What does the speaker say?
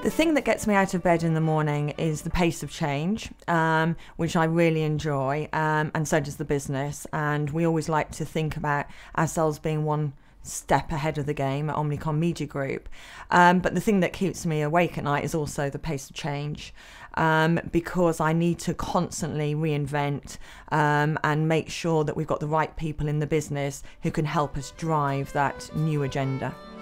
The thing that gets me out of bed in the morning is the pace of change, which I really enjoy, and so does the business. And we always like to think about ourselves being one step ahead of the game at Omnicom Media Group. But the thing that keeps me awake at night is also the pace of change, because I need to constantly reinvent and make sure that we've got the right people in the business who can help us drive that new agenda.